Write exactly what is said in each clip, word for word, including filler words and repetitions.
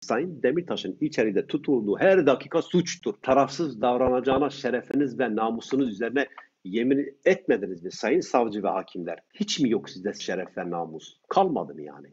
Sayın Demirtaş'ın içeride tutulduğu her dakika suçtur. Tarafsız davranacağına şerefiniz ve namusunuz üzerine yemin etmediniz mi sayın savcı ve hakimler? Hiç mi yok sizde şeref ve namus? Kalmadı mı yani?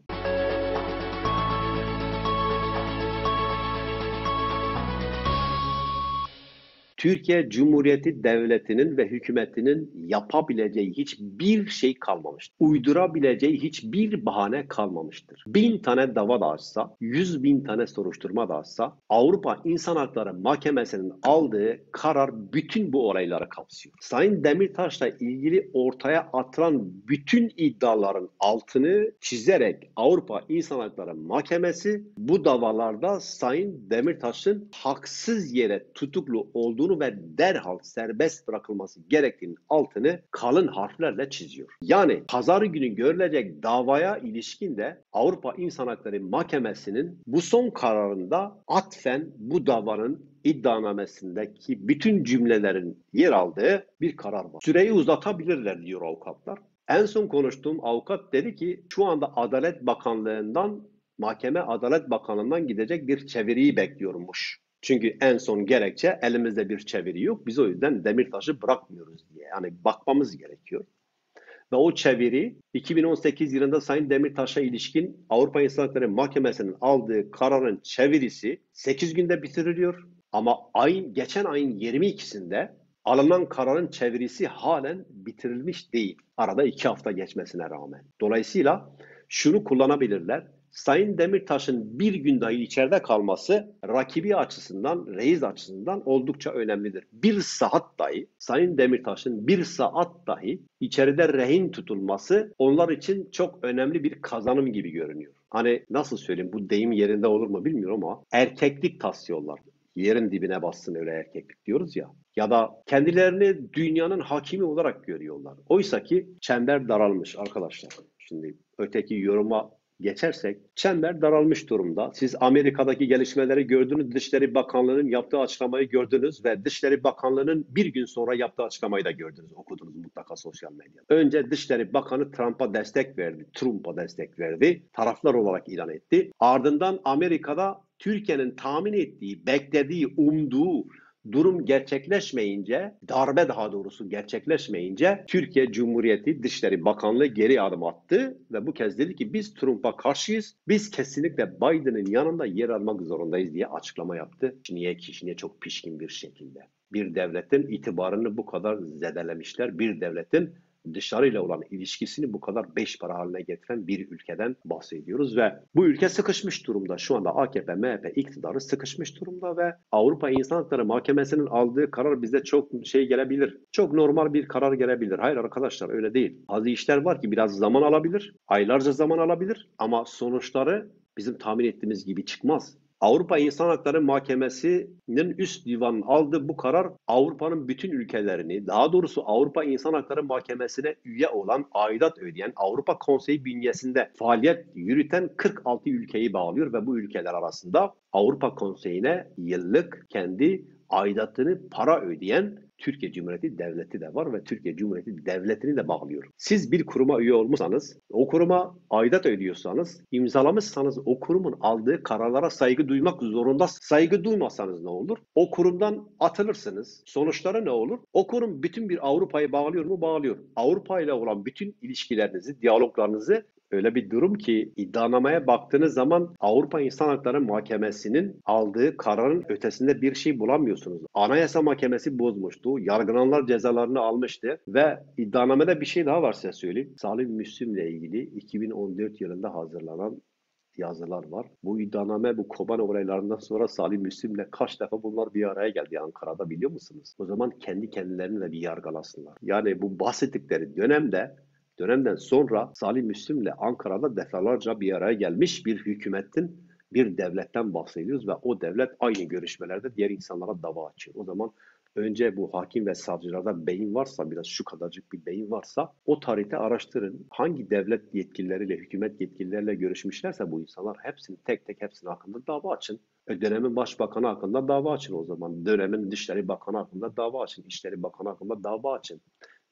Türkiye Cumhuriyeti Devleti'nin ve hükümetinin yapabileceği hiçbir şey kalmamıştır. Uydurabileceği hiçbir bahane kalmamıştır. Bin tane dava da açsa, yüz bin tane soruşturma da açsa, Avrupa İnsan Hakları Mahkemesi'nin aldığı karar bütün bu olayları kapsıyor. Sayın Demirtaş'la ilgili ortaya atılan bütün iddiaların altını çizerek Avrupa İnsan Hakları Mahkemesi bu davalarda Sayın Demirtaş'ın haksız yere tutuklu olduğunu ve derhal serbest bırakılması gerektiğinin altını kalın harflerle çiziyor. Yani pazar günü görülecek davaya ilişkin de Avrupa İnsan Hakları Mahkemesi'nin bu son kararında atfen bu davanın iddianamesindeki bütün cümlelerin yer aldığı bir karar var. Süreyi uzatabilirler diyor avukatlar. En son konuştuğum avukat dedi ki şu anda Adalet Bakanlığı'ndan, Mahkeme Adalet Bakanlığı'ndan gidecek bir çeviriyi bekliyormuş. Çünkü en son gerekçe elimizde bir çeviri yok. Biz o yüzden Demirtaş'ı bırakmıyoruz diye. Yani bakmamız gerekiyor. Ve o çeviri iki bin on sekiz yılında Sayın Demirtaş'a ilişkin Avrupa İnsan Hakları Mahkemesi'nin aldığı kararın çevirisi sekiz günde bitiriliyor. Ama ayın, geçen ayın yirmi ikisinde alınan kararın çevirisi halen bitirilmiş değil. Arada iki hafta geçmesine rağmen. Dolayısıyla şunu kullanabilirler. Sayın Demirtaş'ın bir gün dahi içeride kalması rakibi açısından, reis açısından oldukça önemlidir. Bir saat dahi, Sayın Demirtaş'ın bir saat dahi içeride rehin tutulması onlar için çok önemli bir kazanım gibi görünüyor. Hani nasıl söyleyeyim, bu deyim yerinde olur mu bilmiyorum ama erkeklik taslıyorlar. Yerin dibine bassın öyle erkeklik diyoruz ya. Ya da kendilerini dünyanın hakimi olarak görüyorlar. Oysa ki çember daralmış arkadaşlar. Şimdi öteki yoruma geçersek, çember daralmış durumda. Siz Amerika'daki gelişmeleri gördünüz, Dışişleri Bakanlığı'nın yaptığı açıklamayı gördünüz ve Dışişleri Bakanlığı'nın bir gün sonra yaptığı açıklamayı da gördünüz, okudunuz mutlaka sosyal medyada. Önce Dışişleri Bakanı Trump'a destek verdi, Trump'a destek verdi, taraflar olarak ilan etti. Ardından Amerika'da Türkiye'nin tahmin ettiği, beklediği, umduğu durum gerçekleşmeyince, darbe daha doğrusu gerçekleşmeyince Türkiye Cumhuriyeti Dışişleri Bakanlığı geri adım attı ve bu kez dedi ki biz Trump'a karşıyız. Biz kesinlikle Biden'ın yanında yer almak zorundayız diye açıklama yaptı. Niye kişiye çok pişkin bir şekilde. Bir devletin itibarını bu kadar zedelemişler. Bir devletin dışarıyla olan ilişkisini bu kadar beş para haline getiren bir ülkeden bahsediyoruz ve bu ülke sıkışmış durumda. Şu anda A K P, M H P iktidarı sıkışmış durumda ve Avrupa İnsan Hakları Mahkemesi'nin aldığı karar bize çok şey gelebilir. Çok normal bir karar gelebilir. Hayır arkadaşlar, öyle değil. Bazı işler var ki biraz zaman alabilir, aylarca zaman alabilir ama sonuçları bizim tahmin ettiğimiz gibi çıkmaz. Avrupa İnsan Hakları Mahkemesi'nin üst divanının aldığı bu karar Avrupa'nın bütün ülkelerini, daha doğrusu Avrupa İnsan Hakları Mahkemesi'ne üye olan, aidat ödeyen, Avrupa Konseyi bünyesinde faaliyet yürüten kırk altı ülkeyi bağlıyor ve bu ülkeler arasında Avrupa Konseyi'ne yıllık kendi aidatını para ödeyen Türkiye Cumhuriyeti Devleti de var ve Türkiye Cumhuriyeti Devleti'ni de bağlıyor. Siz bir kuruma üye olmuşsanız, o kuruma aidat ödüyorsanız, imzalamışsanız o kurumun aldığı kararlara saygı duymak zorunda. Saygı duymasanız ne olur? O kurumdan atılırsınız. Sonuçları ne olur? O kurum bütün bir Avrupa'yı bağlıyor mu? Bağlıyor. Avrupa ile olan bütün ilişkilerinizi, diyaloglarınızı öyle bir durum ki iddianamaya baktığınız zaman Avrupa İnsan Hakları Mahkemesi'nin aldığı kararın ötesinde bir şey bulamıyorsunuz. Anayasa Mahkemesi bozmuştu. Yargılananlar cezalarını almıştı ve iddianamede bir şey daha var size söyleyeyim. Salih Müslim'le ilgili iki bin on dört yılında hazırlanan yazılar var. Bu iddianame, bu Kobane olaylarından sonra Salih Müslim'le kaç defa bunlar bir araya geldi Ankara'da, biliyor musunuz? O zaman kendi kendilerini de bir yargılasınlar. Yani bu bahsettikleri dönemde Dönemden sonra Salih Müslim'le Ankara'da defalarca bir araya gelmiş bir hükümetin, bir devletten bahsediyoruz ve o devlet aynı görüşmelerde diğer insanlara dava açıyor. O zaman önce bu hakim ve savcılarda beyin varsa, biraz şu kadarcık bir beyin varsa o tarihte araştırın. Hangi devlet yetkilileriyle, hükümet yetkilileriyle görüşmüşlerse bu insanlar hepsini tek tek hepsinin hakkında dava açın. Dönemin başbakanı hakkında dava açın o zaman. Dönemin Dışişleri Bakanı hakkında dava açın. İçişleri Bakanı hakkında dava açın.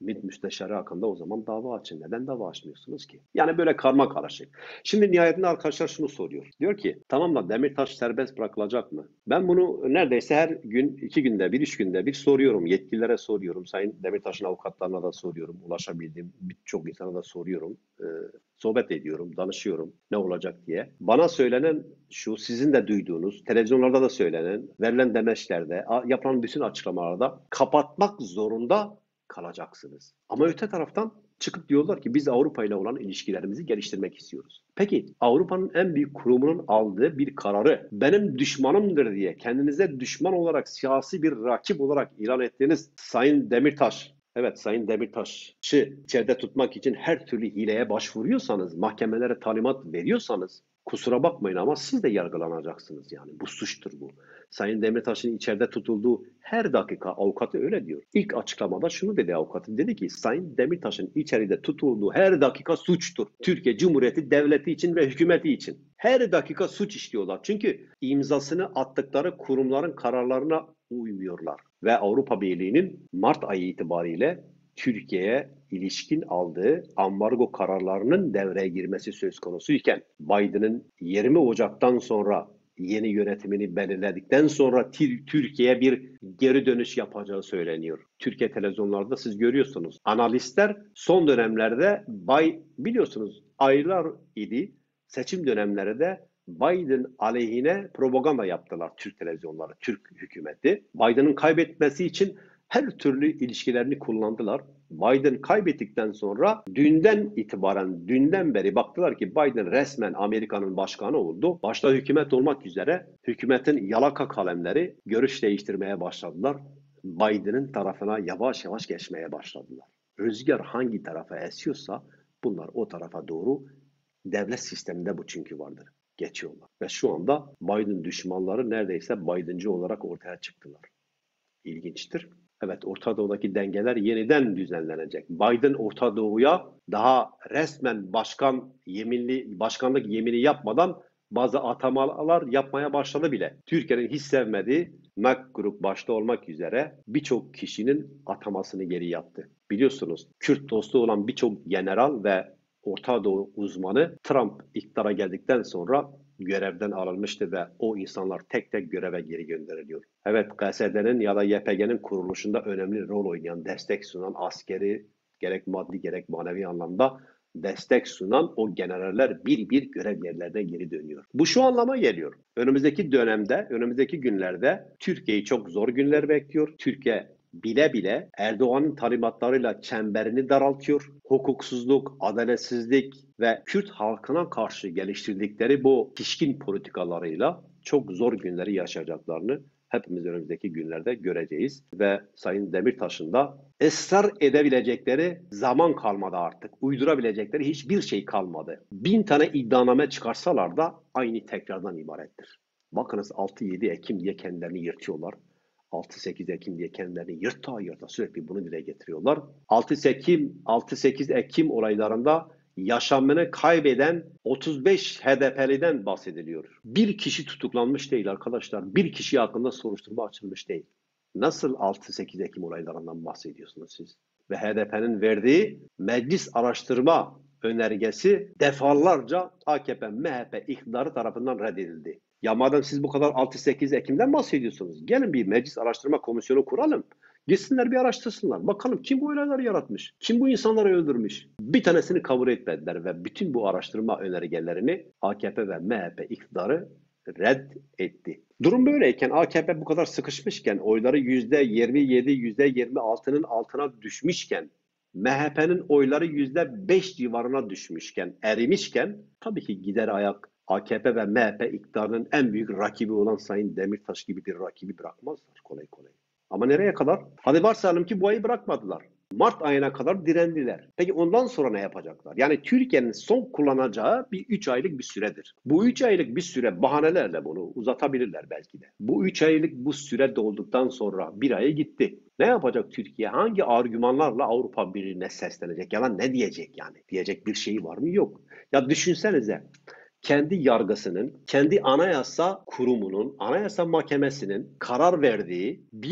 MİT müsteşarı hakkında o zaman dava açın. Neden dava açmıyorsunuz ki? Yani böyle karma karışık. Şimdi nihayetinde arkadaşlar şunu soruyor. Diyor ki tamam da Demirtaş serbest bırakılacak mı? Ben bunu neredeyse her gün, iki günde bir, üç günde bir soruyorum. Yetkililere soruyorum. Sayın Demirtaş'ın avukatlarına da soruyorum. Ulaşabildiğim birçok insana da soruyorum. Ee, sohbet ediyorum, danışıyorum ne olacak diye. Bana söylenen şu, sizin de duyduğunuz, televizyonlarda da söylenen, verilen demeçlerde, yapılan bütün açıklamalarda kapatmak zorunda kalacaksınız. Ama öte taraftan çıkıp diyorlar ki biz Avrupa ile olan ilişkilerimizi geliştirmek istiyoruz. Peki Avrupa'nın en büyük kurumunun aldığı bir kararı benim düşmanımdır diye kendinize düşman olarak, siyasi bir rakip olarak ilan ettiğiniz Sayın Demirtaş, evet Sayın Demirtaş'ı içeride tutmak için her türlü hileye başvuruyorsanız, mahkemelere talimat veriyorsanız kusura bakmayın ama siz de yargılanacaksınız yani. Bu suçtur bu. Sayın Demirtaş'ın içeride tutulduğu her dakika avukatı öyle diyor. İlk açıklamada şunu dedi avukatı. Dedi ki Sayın Demirtaş'ın içeride tutulduğu her dakika suçtur. Türkiye Cumhuriyeti devleti için ve hükümeti için. Her dakika suç işliyorlar. Çünkü imzasını attıkları kurumların kararlarına uymuyorlar. Ve Avrupa Birliği'nin Mart ayı itibariyle Türkiye'ye ilişkin aldığı ambargo kararlarının devreye girmesi söz konusuyken Biden'ın yirmi Ocak'tan sonra yeni yönetimini belirledikten sonra Türkiye'ye bir geri dönüş yapacağı söyleniyor. Türkiye televizyonlarda siz görüyorsunuz. Analistler son dönemlerde Bay biliyorsunuz aylar idi. Seçim dönemlerinde Biden aleyhine propaganda yaptılar Türk televizyonları, Türk hükümeti. Biden'ın kaybetmesi için her türlü ilişkilerini kullandılar. Biden kaybettikten sonra dünden itibaren, dünden beri baktılar ki Biden resmen Amerika'nın başkanı oldu. Başta hükümet olmak üzere hükümetin yalaka kalemleri görüş değiştirmeye başladılar. Biden'ın tarafına yavaş yavaş geçmeye başladılar. Rüzgar hangi tarafa esiyorsa bunlar o tarafa doğru, devlet sisteminde bu çünkü vardır, geçiyorlar. Ve şu anda Biden düşmanları neredeyse Biden'cı olarak ortaya çıktılar. İlginçtir. Evet, Orta Doğu'daki dengeler yeniden düzenlenecek. Biden Orta Doğu'ya daha resmen başkan yeminli başkanlık yemini yapmadan bazı atamalar yapmaya başladı bile. Türkiye'nin hiç sevmediği McGurk başta olmak üzere birçok kişinin atamasını geri yaptı. Biliyorsunuz Kürt dostu olan birçok general ve Orta Doğu uzmanı Trump iktidara geldikten sonra görevden alınmıştı ve o insanlar tek tek göreve geri gönderiliyor. Evet, K S D'nin ya da Y P G'nin kuruluşunda önemli rol oynayan, destek sunan, askeri gerek maddi gerek manevi anlamda destek sunan o generaller bir bir görev yerlerine geri dönüyor. Bu şu anlama geliyor. Önümüzdeki dönemde, önümüzdeki günlerde Türkiye'yi çok zor günler bekliyor. Türkiye bile bile Erdoğan'ın talimatlarıyla çemberini daraltıyor. Hukuksuzluk, adaletsizlik ve Kürt halkına karşı geliştirdikleri bu pişkin politikalarıyla çok zor günleri yaşayacaklarını hepimiz önümüzdeki günlerde göreceğiz. Ve Sayın Demirtaş'ın da ısrar edebilecekleri zaman kalmadı artık. Uydurabilecekleri hiçbir şey kalmadı. Bin tane iddianame çıkarsalar da aynı tekrardan ibarettir. Bakınız altı yedi Ekim diye kendilerini yırtıyorlar. altı sekiz Ekim diye kendilerini yırta yırta sürekli bunu dile getiriyorlar. altı sekiz Ekim olaylarında yaşamını kaybeden otuz beş H D P'liden bahsediliyor. Bir kişi tutuklanmış değil arkadaşlar. Bir kişi hakkında soruşturma açılmış değil. Nasıl altı sekiz Ekim olaylarından bahsediyorsunuz siz? Ve H D P'nin verdiği meclis araştırma önergesi defalarca A K P, M H P iktidarı tarafından reddedildi. Ya madem siz bu kadar altı sekiz Ekim'den bahsediyorsunuz, gelin bir meclis araştırma komisyonu kuralım. Gitsinler bir araştırsınlar. Bakalım kim bu olayları yaratmış? Kim bu insanları öldürmüş? Bir tanesini kabul etmediler ve bütün bu araştırma önergelerini A K P ve M H P iktidarı reddetti. Durum böyleyken A K P bu kadar sıkışmışken, oyları yüzde yirmi yedi, yüzde yirmi altının altına düşmüşken, M H P'nin oyları yüzde beş civarına düşmüşken, erimişken tabii ki gider ayak A K P ve M H P iktidarının en büyük rakibi olan Sayın Demirtaş gibi bir rakibi bırakmazlar kolay kolay. Ama nereye kadar? Hadi varsayalım ki bu ayı bırakmadılar. Mart ayına kadar direndiler. Peki ondan sonra ne yapacaklar? Yani Türkiye'nin son kullanacağı bir üç aylık bir süredir. Bu üç aylık bir süre bahanelerle bunu uzatabilirler belki de. Bu üç aylık bu süre dolduktan sonra bir aya gitti. Ne yapacak Türkiye? Hangi argümanlarla Avrupa Birliği'ne seslenecek? Ya da ne diyecek yani? Diyecek bir şey var mı? Yok. Ya düşünsenize. Kendi yargısının, kendi anayasa kurumunun, anayasa mahkemesinin karar verdiği bir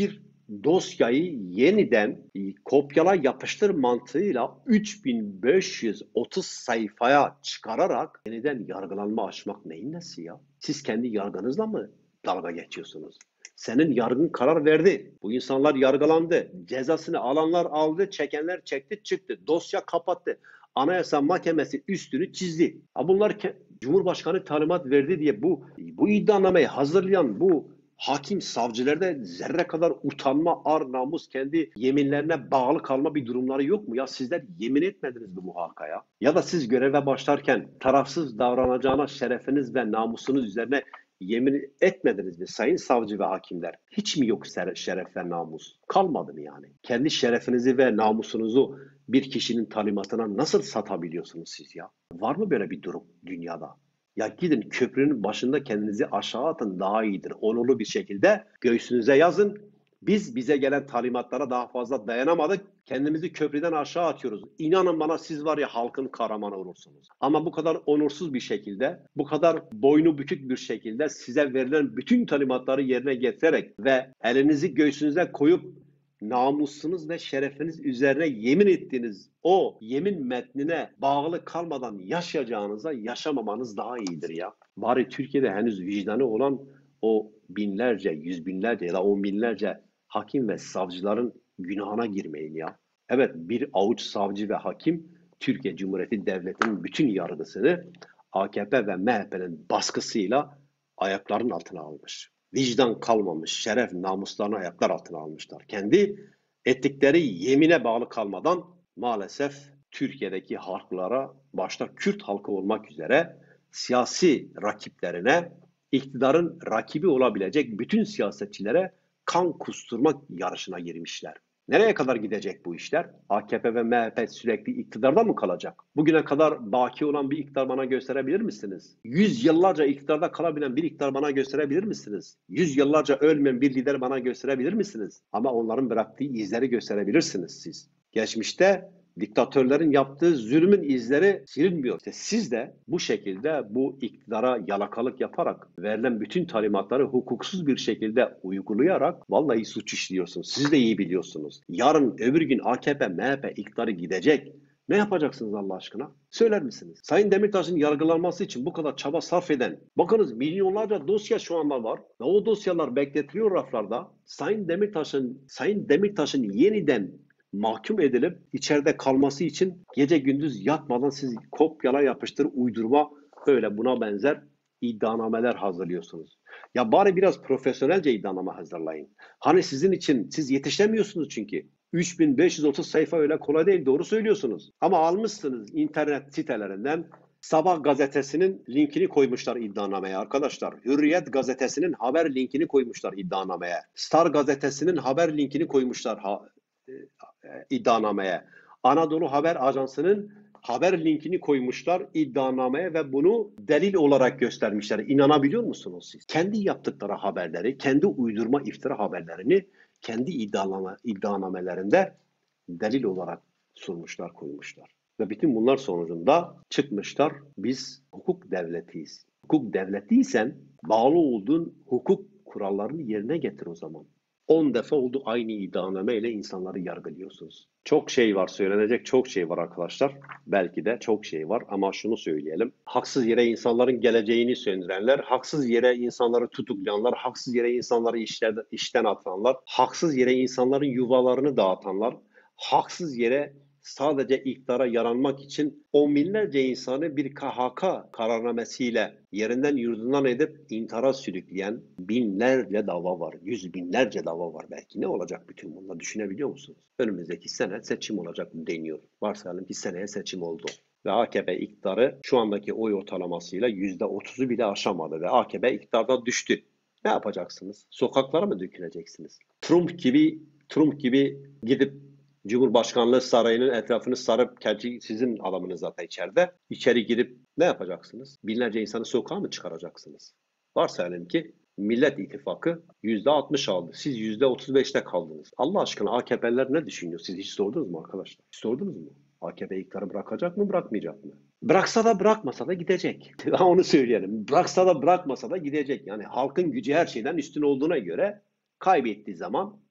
dosyayı yeniden e, kopyala yapıştır mantığıyla üç bin beş yüz otuz sayfaya çıkararak yeniden yargılanma açmak neyin nesi ya? Siz kendi yargınızla mı dalga geçiyorsunuz? Senin yargın karar verdi. Bu insanlar yargılandı. Cezasını alanlar aldı, çekenler çekti, çıktı. Dosya kapattı. Anayasa Mahkemesi üstünü çizdi. Ha bunlar Cumhurbaşkanı talimat verdi diye bu bu iddianameyi hazırlayan bu hakim savcılarda zerre kadar utanma, ar, namus, kendi yeminlerine bağlı kalma bir durumları yok mu? Ya sizler yemin etmediniz mi bu muhakkaya? Ya da siz göreve başlarken tarafsız davranacağına şerefiniz ve namusunuz üzerine yemin etmediniz mi sayın savcı ve hakimler? Hiç mi yok şeref ve namus? Kalmadı mı yani? Kendi şerefinizi ve namusunuzu bir kişinin talimatına nasıl satabiliyorsunuz siz ya? Var mı böyle bir durum dünyada? Ya gidin köprünün başında kendinizi aşağı atın, daha iyidir. Onurlu bir şekilde göğsünüze yazın. Biz bize gelen talimatlara daha fazla dayanamadık. Kendimizi köprüden aşağı atıyoruz. İnanın bana, siz var ya halkın kahramanı olursunuz. Ama bu kadar onursuz bir şekilde, bu kadar boynu bükük bir şekilde size verilen bütün talimatları yerine getirerek ve elinizi göğsünüze koyup namusunuz ve şerefiniz üzerine yemin ettiğiniz o yemin metnine bağlı kalmadan yaşayacağınıza yaşamamanız daha iyidir ya. Bari Türkiye'de henüz vicdanı olan o binlerce, yüz binlerce ya da on binlerce hakim ve savcıların günahına girmeyin ya. Evet, bir avuç savcı ve hakim Türkiye Cumhuriyeti Devleti'nin bütün yargısını A K P ve M H P'nin baskısıyla ayaklarının altına almış. Vicdan kalmamış, şeref, namuslarını ayaklar altına almışlar. Kendi ettikleri yemine bağlı kalmadan maalesef Türkiye'deki halklara, başta Kürt halkı olmak üzere siyasi rakiplerine, iktidarın rakibi olabilecek bütün siyasetçilere kan kusturmak yarışına girmişler. Nereye kadar gidecek bu işler? A K P ve M H P sürekli iktidarda mı kalacak? Bugüne kadar baki olan bir iktidar bana gösterebilir misiniz? Yüz yıllarca iktidarda kalabilen bir iktidar bana gösterebilir misiniz? Yüz yıllarca ölmeyen bir lider bana gösterebilir misiniz? Ama onların bıraktığı izleri gösterebilirsiniz siz. Geçmişte diktatörlerin yaptığı zulmün izleri silinmiyor. İşte siz de bu şekilde bu iktidara yalakalık yaparak verilen bütün talimatları hukuksuz bir şekilde uygulayarak vallahi suç işliyorsunuz. Siz de iyi biliyorsunuz. Yarın öbür gün A K P, M H P iktidarı gidecek. Ne yapacaksınız Allah aşkına? Söyler misiniz? Sayın Demirtaş'ın yargılanması için bu kadar çaba sarf eden, bakınız milyonlarca dosya şu anda var ve o dosyalar bekletiliyor raflarda. Sayın Demirtaş'ın Sayın Demirtaş'ın yeniden mahkum edilip içeride kalması için gece gündüz yatmadan siz kopyala yapıştır uydurma öyle buna benzer iddianameler hazırlıyorsunuz. Ya bari biraz profesyonelce iddianame hazırlayın. Hani sizin için siz yetişemiyorsunuz çünkü. üç bin beş yüz otuz sayfa öyle kolay değil, doğru söylüyorsunuz. Ama almışsınız internet sitelerinden, Sabah gazetesinin linkini koymuşlar iddianameye arkadaşlar. Hürriyet gazetesinin haber linkini koymuşlar iddianameye. Star gazetesinin haber linkini koymuşlar ha, e, iddianameye. Anadolu Haber Ajansı'nın haber linkini koymuşlar iddianameye ve bunu delil olarak göstermişler. İnanabiliyor musunuz siz? Kendi yaptıkları haberleri, kendi uydurma iftira haberlerini kendi iddianame, iddianamelerinde delil olarak sunmuşlar, koymuşlar. Ve bütün bunlar sonucunda çıkmışlar, biz hukuk devletiyiz. Hukuk devletiysen bağlı olduğun hukuk kurallarını yerine getir o zaman. on defa oldu aynı iddianame ile insanları yargılıyorsunuz. Çok şey var, söylenecek çok şey var arkadaşlar. Belki de çok şey var ama şunu söyleyelim. Haksız yere insanların geleceğini söndürenler, haksız yere insanları tutuklayanlar, haksız yere insanları işlerden, işten atanlar, haksız yere insanların yuvalarını dağıtanlar, haksız yere sadece iktidara yaranmak için on binlerce insanı bir K H K kararnamesiyle yerinden yurdundan edip intihara sürükleyen binlerce dava var. Yüz binlerce dava var belki. Ne olacak bütün bunlar, düşünebiliyor musunuz? Önümüzdeki sene seçim olacak deniyor. Varsayalım ki seneye seçim oldu. Ve A K P iktidarı şu andaki oy ortalamasıyla yüzde otuzu bile aşamadı ve A K P iktidarda düştü. Ne yapacaksınız? Sokaklara mı döküleceksiniz? Trump gibi Trump gibi gidip Cumhurbaşkanlığı sarayının etrafını sarıp, gerçi sizin adamınız zaten içeride, içeri girip ne yapacaksınız? Binlerce insanı sokağa mı çıkaracaksınız? Varsayalım ki Millet İttifakı yüzde altmış aldı. Siz yüzde otuz beşte kaldınız. Allah aşkına A K P'liler ne düşünüyor? Siz hiç sordunuz mu arkadaşlar? Hiç sordunuz mu? A K P iktidarı bırakacak mı, bırakmayacak mı? Bıraksa da bırakmasa da gidecek. Onu söyleyelim. Bıraksa da bırakmasa da gidecek. Yani halkın gücü her şeyden üstün olduğuna göre kaybettiği zaman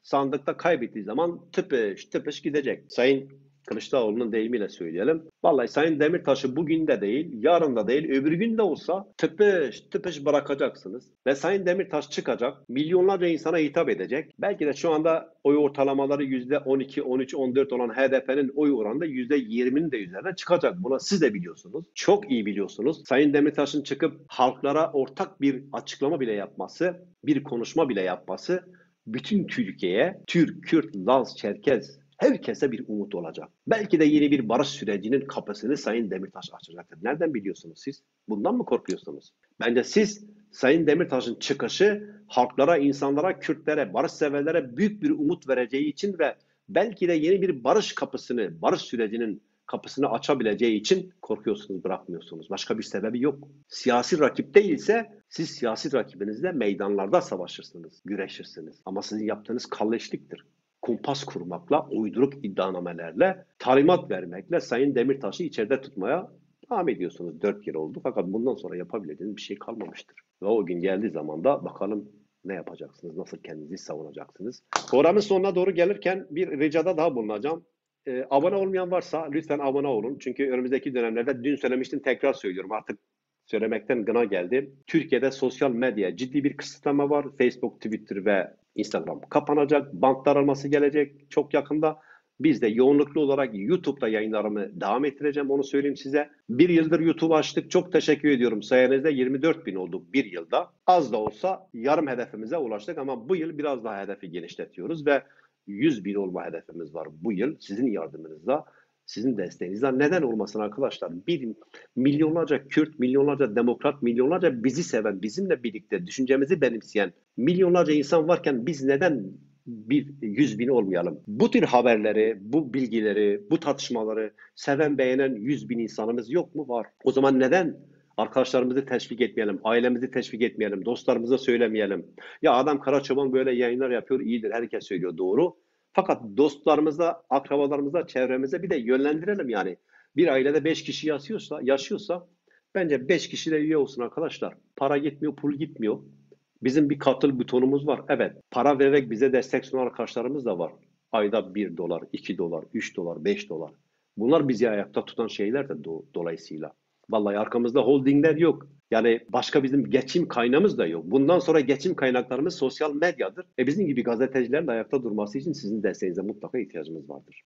sandıkta kaybettiği zaman tıpış tıpış gidecek. Sayın Kılıçdaroğlu'nun deyimiyle söyleyelim. Vallahi Sayın Demirtaş'ı bugün de değil, yarın da değil, öbür gün de olsa tıpış tıpış bırakacaksınız. Ve Sayın Demirtaş çıkacak, milyonlarca insana hitap edecek. Belki de şu anda oy ortalamaları yüzde on iki, on üç, on dört olan H D P'nin oy oranı da yüzde yirminin de üzerine çıkacak. Bunu siz de biliyorsunuz. Çok iyi biliyorsunuz. Sayın Demirtaş'ın çıkıp halklara ortak bir açıklama bile yapması, bir konuşma bile yapması bütün Türkiye'ye, Türk, Kürt, Laz, Çerkez, herkese bir umut olacak. Belki de yeni bir barış sürecinin kapısını Sayın Demirtaş açacaktır. Nereden biliyorsunuz siz? Bundan mı korkuyorsunuz? Bence siz Sayın Demirtaş'ın çıkışı halklara, insanlara, Kürtlere, barışseverlere büyük bir umut vereceği için ve belki de yeni bir barış kapısını, barış sürecinin kapısını açabileceği için korkuyorsunuz, bırakmıyorsunuz. Başka bir sebebi yok. Siyasi rakip değilse siz siyasi rakibinizle meydanlarda savaşırsınız, güreşirsiniz. Ama sizin yaptığınız kalleşliktir. Kumpas kurmakla, uyduruk iddianamelerle, talimat vermekle Sayın Demirtaş'ı içeride tutmaya devam ediyorsunuz. Dört yıl oldu fakat bundan sonra yapabileceğiniz bir şey kalmamıştır. Ve o gün geldiği zaman da bakalım ne yapacaksınız, nasıl kendinizi savunacaksınız. Programın sonuna doğru gelirken bir ricada daha bulunacağım. Ee, abone olmayan varsa lütfen abone olun. Çünkü önümüzdeki dönemlerde dün söylemiştim, tekrar söylüyorum, artık söylemekten gına geldi. Türkiye'de sosyal medya ciddi bir kısıtlama var. Facebook, Twitter ve Instagram kapanacak. Bantlar alması gelecek çok yakında. Biz de yoğunluklu olarak YouTube'da yayınlarımı devam ettireceğim, onu söyleyeyim size. Bir yıldır YouTube açtık. Çok teşekkür ediyorum. Sayenizde yirmi dört bin olduk bir yılda. Az da olsa yarım hedefimize ulaştık ama bu yıl biraz daha hedefi genişletiyoruz ve yüz bin olma hedefimiz var bu yıl. Sizin yardımınızla, sizin desteğinizle. Neden olmasın arkadaşlar? Bir milyonlarca Kürt, milyonlarca demokrat, milyonlarca bizi seven, bizimle birlikte düşüncemizi benimseyen milyonlarca insan varken biz neden bir yüz bin olmayalım? Bu tür haberleri, bu bilgileri, bu tartışmaları seven, beğenen yüz bin insanımız yok mu? Var. O zaman neden arkadaşlarımızı teşvik etmeyelim, ailemizi teşvik etmeyelim, dostlarımıza söylemeyelim? Ya adam Karaçoban böyle yayınlar yapıyor, iyidir, herkes söylüyor, doğru. Fakat dostlarımıza, akrabalarımıza, çevremize bir de yönlendirelim yani. Bir ailede beş kişi yaşıyorsa, yaşıyorsa bence beş kişi de üye olsun arkadaşlar. Para gitmiyor, pul gitmiyor. Bizim bir katıl butonumuz var. Evet, para vererek bize destek sunan arkadaşlarımız da var. Ayda bir dolar, iki dolar, üç dolar, beş dolar. Bunlar bizi ayakta tutan şeyler de do- dolayısıyla. Vallahi arkamızda holdingler yok. Yani başka bizim geçim kaynağımız da yok. Bundan sonra geçim kaynaklarımız sosyal medyadır. E bizim gibi gazetecilerin ayakta durması için sizin desteğinize mutlaka ihtiyacımız vardır.